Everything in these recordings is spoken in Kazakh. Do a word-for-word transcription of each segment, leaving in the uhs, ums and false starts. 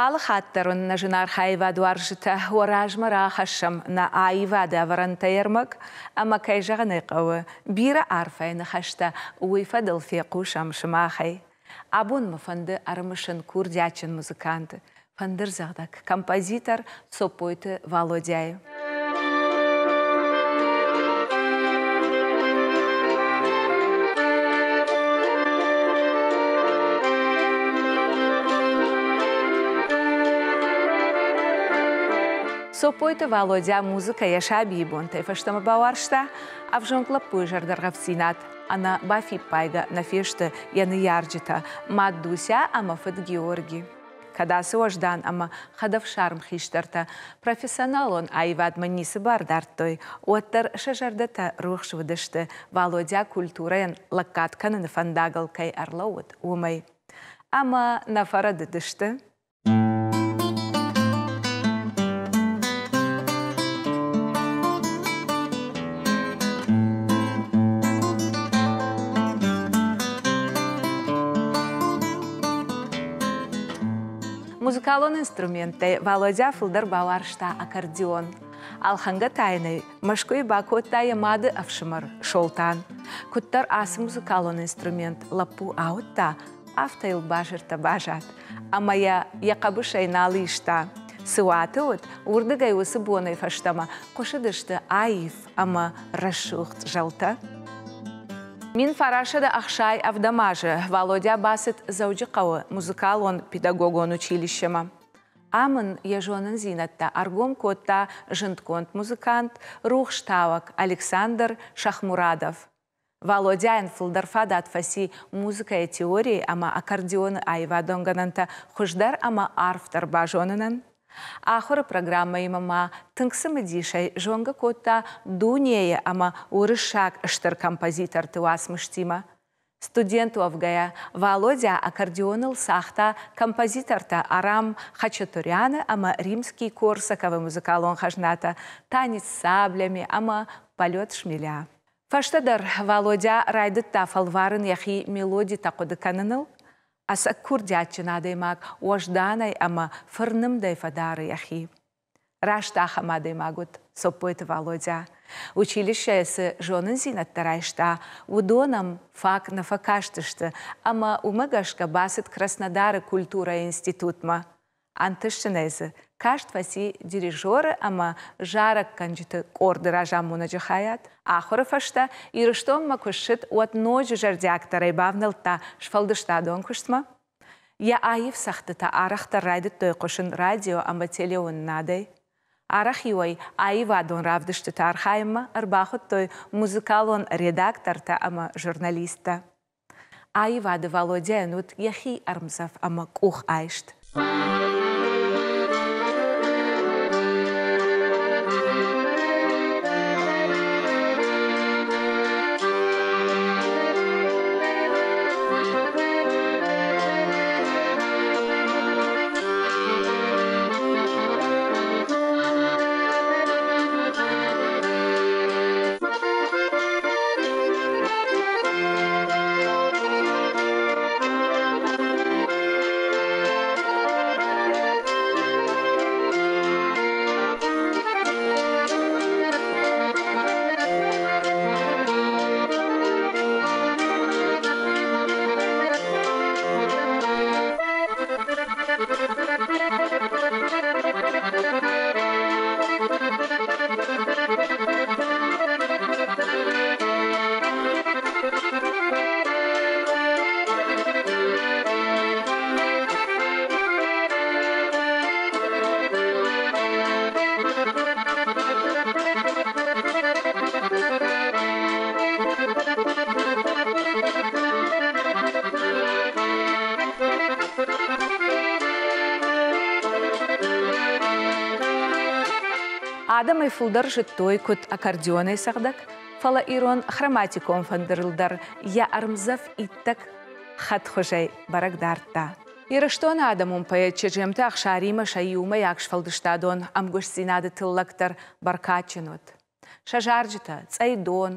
Алы хаттарын на жинар хайва дуаржыта уаражмара хашам на айва да варантайырмак, ама кайжағаны қауы бира арфайны хашта уйфадыл феқу шамшымахай. Абун мафанды армышын курдячын музыканты, фандыр зағдак композитор Сопойты Володяю. Сопойты Володя музыка яшаби бон тайфаштама баваршта, а в жонкла пыжардарга в синат. Она бафи пайга на феште яны ярджита, маддуся ама фет Георги. Когда суаждан ама хадав шарм хиштарта, профессионал он айвад манисы бардартой, оттар шажардата рухшвадышты, Володя культураян лакатканы на фандагалкай арлауот умай. Ама на фарадыдышты. Музыкалон инструменты Володя фылдар баваршта аккордеон. Алханга тайны машкой бакот тая мады авшимар шолтан. Куттар асы музыкалон инструмент лапу аутта автайл бажырта бажат. А моя якабы шайналы ишта. Суаты от урдыгай усы боной фаштама кошыдышты аиф ама рашухт жалта. Мин фарашада ахшай авдамажы, Володя басыт зауджықауы музыкалон педагогон училищема. Амын ежонын зинатта аргом котта жынтконт музыкант рухштавак Александр Шахмурадов. Володяин фылдарфада атфаси музыка теории ама аккордеоны айвадонгананта хуждар ама арфтар бажонынан. Ахыры программа имама тыңксымы дишай жонга котта дунея ама урышак ыштыр композитор тыуасмыштима. Студенту авгая Володя аккордеоныл сахта композиторта Арам Хачатуряны ама римский корсаковый музыкалон хажната, танец с саблями ама полет шмеля. Фаштадар Володя райдытта фалварын яхи мелодий тақудыканыныл. Аса курдячын адаймак уажданай ама фырнымдай фадары яхи. Раштаха мадаймагут Сопойты Володя. Училище эсі жонын зинаттарайшта, удонам фак на факаштышты, ама умагашка басыт Краснодары культура институтма. Антышчынайзы кашт васи дирижеры ама жарак канжыты корды ражамуна жахаят. Ахыры фашта ирыштон макушыт от ножы жардяктарай бавнылта шфалдышта дон куштма. Я аив сахтыта арахта райдыт тойқошын радио ама телеон надай. Арах юай аива дон равдышты тархайма арбахыт той музыкалон редакторта ама журналиста. Аива да Володя нут яхи армзав ама кух айшт. Адамай фулдар жыттой кут аккордеоной сагдак, фала ирон хроматиком фандырылдар, я армзав иттак хат хожай барагдарта. Ирыштон адамун паят чежемте ахшарима шайума якш фалдыштадон, амгош синады тыллактар баркачинот. Шажарджита, цайдон,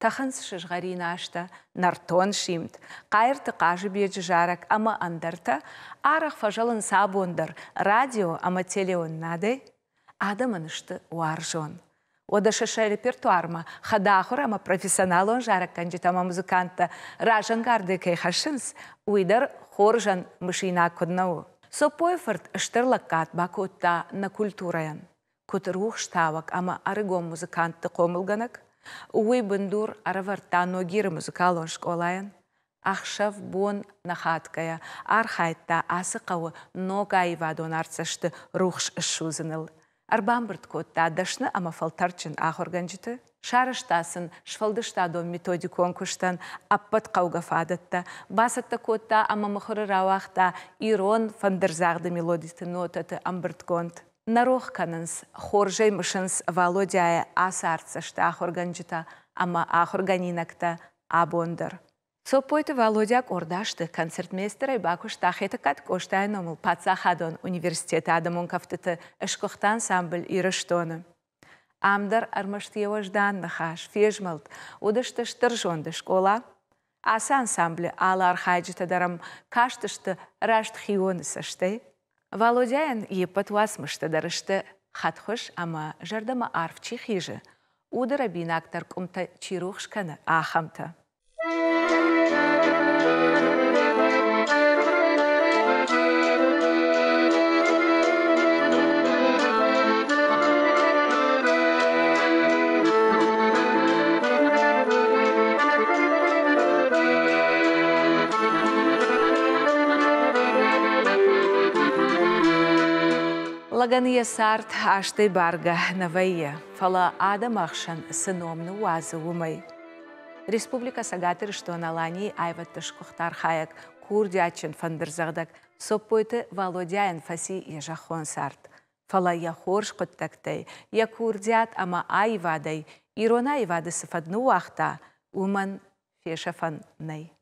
Тахынс шыжғарина ашта, нартон шимт, қайырты қажы беджі жарак, ама андарта, арақ фажалын сабондар, радио, ама телеон нады, адамынышты уаржон. Ода шаша репертуарма, хадахур, ама профессионалон жарак канжитама музыканта, ражан гарды кейхашынс, уйдар хоржан мышина коднау. Сопойфорт штырлаккат бакотта на культураян. Кут рух штавак, ама арыгом музыканты комылганак, уй бындур араварта ногир музыкалон школаян. Ахшав бон нахаткая, архайтта асықауы ногайвадон арцашты рухш шузыныл. Арбамбырт котта адашны ама фалтарчын ахорганжыты. Шарыштасын шфалдыштадон методи конкурстан аппат қаугафадатта, басатта котта ама мұхыры рауақта ирон фандырзағды мелодисты нотаты амбырт конт. Нарох канынс хоржай мышынс Володяя асарцашты ахорганжыта, ама ахорганинакта абондар. Сопойты Володяк ордашты концертмейстер бакуш тахеты кат коштайын омыл Пацахадон университеті адамон кафтыты ішкоқтан самбіл ирыштоны. Амдар армаштиева жданны хаш, фежмалт, удышты штыржонды школа. Асы ансамблі алы архайджыты дарам каштышты рашт хионы сашты. Володяян епат уасмышты дарышты хатхош, ама жардама арфчи хижы. Удара бинактар кумта чирухшканы ахамта. Лагания сарт аштай барга навайя, фала адам ахшан сыномны уазы умай. Республика сагатыр, что на лани айватты шкухтар хаяк курдячын фандырзагдак, соппойты Володяян фаси ежахон сарт. Фала я хорш коттактай, я курдят ама айвадай, ирона айвады сыфадну уахта, уман фешафан най.